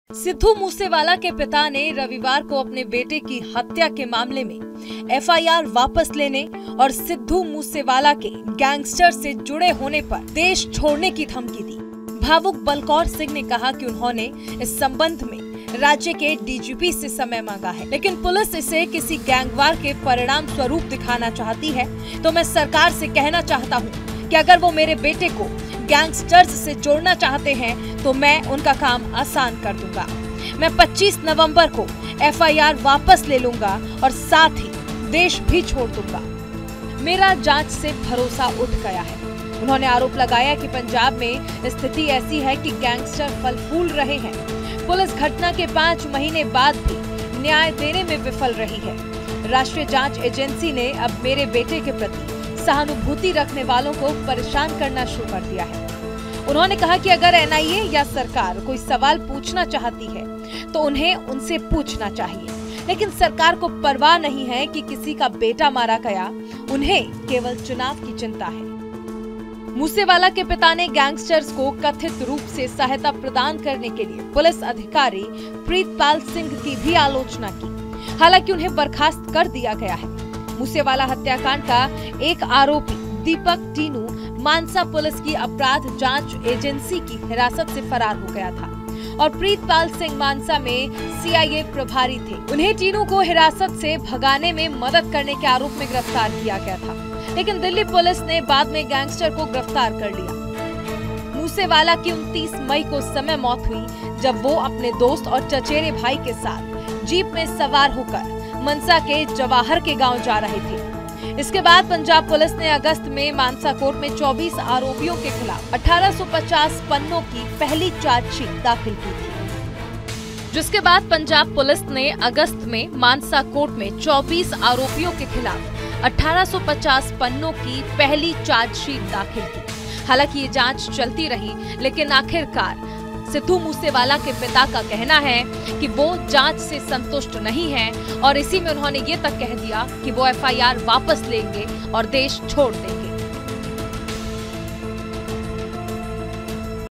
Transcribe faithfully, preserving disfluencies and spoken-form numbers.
सिद्धू मूसेवाला के पिता ने रविवार को अपने बेटे की हत्या के मामले में एफ आई आर वापस लेने और सिद्धू मूसेवाला के गैंगस्टर से जुड़े होने पर देश छोड़ने की धमकी दी। भावुक बलकौर सिंह ने कहा कि उन्होंने इस संबंध में राज्य के डी जी पी से समय मांगा है, लेकिन पुलिस इसे किसी गैंगवार के परिणाम स्वरूप दिखाना चाहती है। तो मैं सरकार से कहना चाहता हूँ कि अगर वो मेरे बेटे को गैंगस्टर्स से जोड़ना चाहते हैं तो मैं उनका काम आसान कर दूंगा। मैं पच्चीस नवंबर को एफ आई आर वापस ले लूंगा और साथ ही देश भी छोड़ दूंगा। मेरा जांच से भरोसा उठ गया है। उन्होंने आरोप लगाया कि पंजाब में स्थिति ऐसी है कि गैंगस्टर फल फूल रहे हैं। पुलिस घटना के पाँच महीने बाद भी न्याय देने में विफल रही है। राष्ट्रीय जांच एजेंसी ने अब मेरे बेटे के प्रति सहानुभूति रखने वालों को परेशान करना शुरू कर दिया है। उन्होंने कहा कि अगर एन आई ए या सरकार कोई सवाल पूछना चाहती है तो उन्हें उनसे पूछना चाहिए, लेकिन सरकार को परवाह नहीं है कि किसी का बेटा मारा गया। उन्हें केवल चुनाव की चिंता है। मूसेवाला के पिता ने गैंगस्टर्स को कथित रूप से सहायता प्रदान करने के लिए पुलिस अधिकारी प्रीतपाल सिंह की भी आलोचना की। हालांकि उन्हें बर्खास्त कर दिया गया है। मूसेवाला हत्याकांड का एक आरोपी दीपक टीनू मानसा पुलिस की अपराध जांच एजेंसी की हिरासत से फरार हो गया था और प्रीतपाल सिंह मानसा में सी आई ए प्रभारी थे। उन्हें टीनू को हिरासत से भगाने में मदद करने के आरोप में गिरफ्तार किया गया था, लेकिन दिल्ली पुलिस ने बाद में गैंगस्टर को गिरफ्तार कर लिया। मूसेवाला की उनतीस मई को समय मौत हुई जब वो अपने दोस्त और चचेरे भाई के साथ जीप में सवार होकर मनसा के जवाहर के गांव जा रहे थे। इसके बाद पंजाब पुलिस ने अगस्त में मानसा कोर्ट में चौबीस आरोपियों के खिलाफ अठारह सौ पचास पन्नों की पहली चार्जशीट दाखिल की थी, जिसके बाद पंजाब पुलिस ने अगस्त में मानसा कोर्ट में चौबीस आरोपियों के खिलाफ अठारह सौ पचास पन्नों की पहली चार्जशीट दाखिल की। हालांकि ये जांच चलती रही, लेकिन आखिरकार सिद्धू मूसेवाला के पिता का कहना है कि वो जांच से संतुष्ट नहीं है और इसी में उन्होंने ये तक कह दिया कि वो एफ आई आर वापस लेंगे और देश छोड़ देंगे।